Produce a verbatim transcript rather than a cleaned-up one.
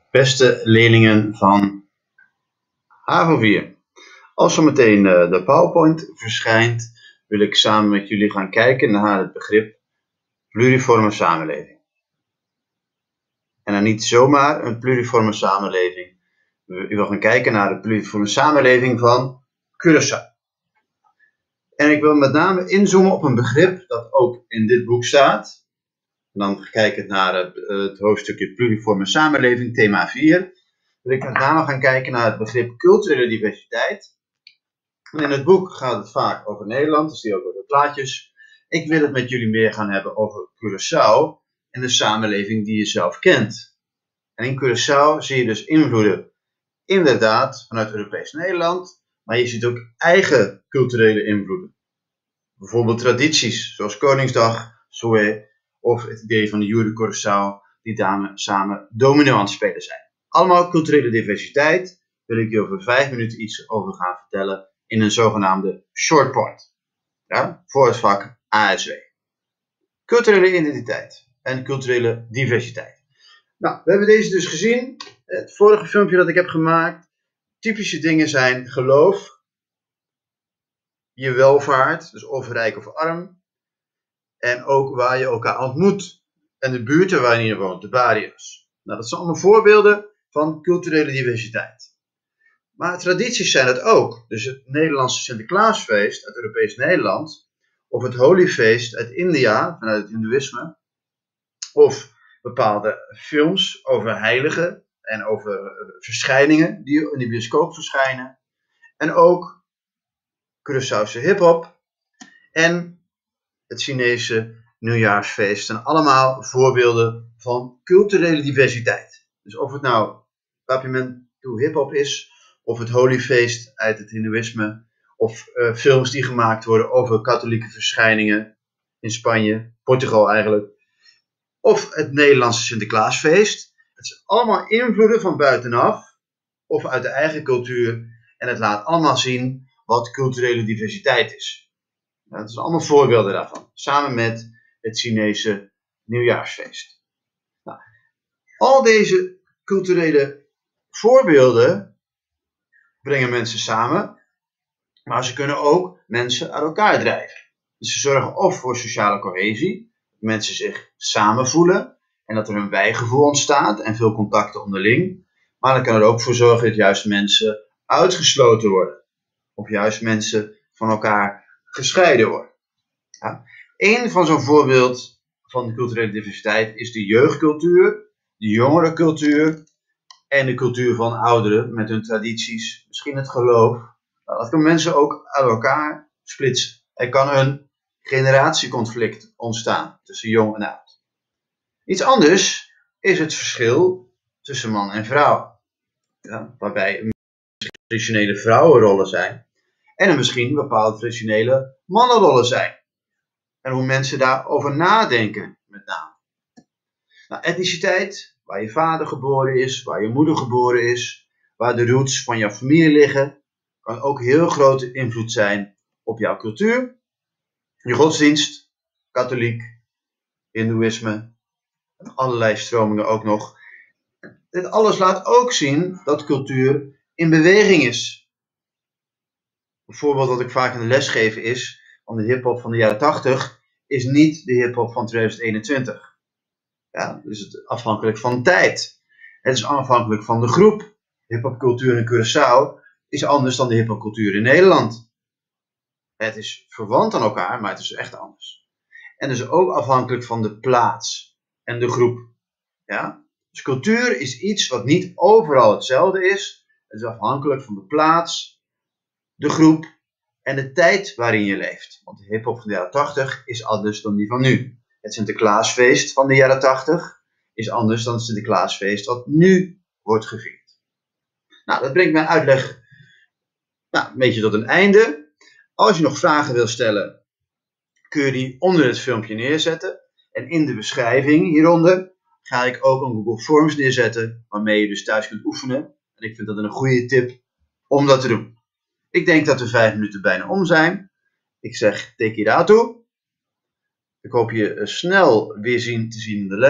Beste leerlingen van HAVO vier. Als zo meteen de PowerPoint verschijnt, wil ik samen met jullie gaan kijken naar het begrip pluriforme samenleving. En dan niet zomaar een pluriforme samenleving. We wil gaan kijken naar de pluriforme samenleving van Curaçao. En ik wil met name inzoomen op een begrip dat ook in dit boek staat. En dan kijkend naar het, het hoofdstukje pluriforme samenleving, thema vier. Wil ik met name gaan kijken naar het begrip culturele diversiteit. En in het boek gaat het vaak over Nederland, dus die ook over plaatjes. Ik wil het met jullie meer gaan hebben over Curaçao en de samenleving die je zelf kent. En in Curaçao zie je dus invloeden, inderdaad, vanuit Europees Nederland, maar je ziet ook eigen culturele invloeden. Bijvoorbeeld tradities, zoals Koningsdag, Zoé, of het idee van de Joer de Curaçao, die dames samen domino aan het spelen zijn. Allemaal culturele diversiteit, wil ik je over vijf minuten iets over gaan vertellen in een zogenaamde short point. Ja, voor het vak A S W. Culturele identiteit en culturele diversiteit. Nou, we hebben deze dus gezien. Het vorige filmpje dat ik heb gemaakt. Typische dingen zijn geloof, je welvaart, dus of rijk of arm. En ook waar je elkaar ontmoet. En de buurten waarin je woont, de barrios. Nou, dat zijn allemaal voorbeelden van culturele diversiteit. Maar tradities zijn het ook. Dus het Nederlandse Sinterklaasfeest uit Europees Nederland. Of het Holi-feest uit India, vanuit het Hindoeïsme. Of bepaalde films over heiligen en over verschijningen die in de bioscoop verschijnen. En ook Curaçaose hip-hop en het Chinese nieuwjaarsfeest zijn allemaal voorbeelden van culturele diversiteit. Dus of het nou Papiamentu hip-hop is, of het Holi-feest uit het Hindoeïsme, of uh, films die gemaakt worden over katholieke verschijningen in Spanje, Portugal eigenlijk, of het Nederlandse Sinterklaasfeest. Het zijn allemaal invloeden van buitenaf, of uit de eigen cultuur, en het laat allemaal zien wat culturele diversiteit is. Nou, dat zijn allemaal voorbeelden daarvan, samen met het Chinese nieuwjaarsfeest. Nou, al deze culturele voorbeelden brengen mensen samen, maar ze kunnen ook mensen uit elkaar drijven. Dus ze zorgen of voor sociale cohesie, dat mensen zich samen voelen en dat er een wijgevoel ontstaat en veel contacten onderling. Maar dan kan er ook voor zorgen dat juist mensen uitgesloten worden. Of juist mensen van elkaar gescheiden worden. Ja. Eén van zo'n voorbeeld van de culturele diversiteit is de jeugdcultuur, de jongerencultuur en de cultuur van ouderen met hun tradities, misschien het geloof. Nou, dat kan mensen ook uit elkaar splitsen. Er kan een generatieconflict ontstaan tussen jong en oud. Iets anders is het verschil tussen man en vrouw. Ja, waarbij er traditionele vrouwenrollen zijn en er misschien bepaalde traditionele mannenrollen zijn. En hoe mensen daarover nadenken met name. Nou, etniciteit, waar je vader geboren is, waar je moeder geboren is, waar de roots van jouw familie liggen, kan ook heel grote invloed zijn op jouw cultuur, je godsdienst, katholiek, hindoeïsme en allerlei stromingen ook nog. Dit alles laat ook zien dat cultuur in beweging is. Een voorbeeld dat ik vaak in de les geef is, van de hiphop van de jaren tachtig, is niet de hiphop van tweeduizend eenentwintig. Ja, dus het is afhankelijk van de tijd. Het is afhankelijk van de groep. Hiphopcultuur in Curaçao is anders dan de hiphopcultuur in Nederland. Het is verwant aan elkaar, maar het is echt anders. En dus ook afhankelijk van de plaats en de groep. Ja? Dus cultuur is iets wat niet overal hetzelfde is. Het is afhankelijk van de plaats, de groep en de tijd waarin je leeft. Want de hiphop van de jaren tachtig is anders dan die van nu. Het Sinterklaasfeest van de jaren tachtig is anders dan het Sinterklaasfeest wat nu wordt gevierd. Nou, dat brengt mijn uitleg nou, een beetje tot een einde. Als je nog vragen wil stellen, kun je die onder het filmpje neerzetten. En in de beschrijving hieronder ga ik ook een Google Forms neerzetten, waarmee je dus thuis kunt oefenen. En ik vind dat een goede tip om dat te doen. Ik denk dat we vijf minuten bijna om zijn. Ik zeg tekiratu. Ik hoop je snel weer zien te zien in de les.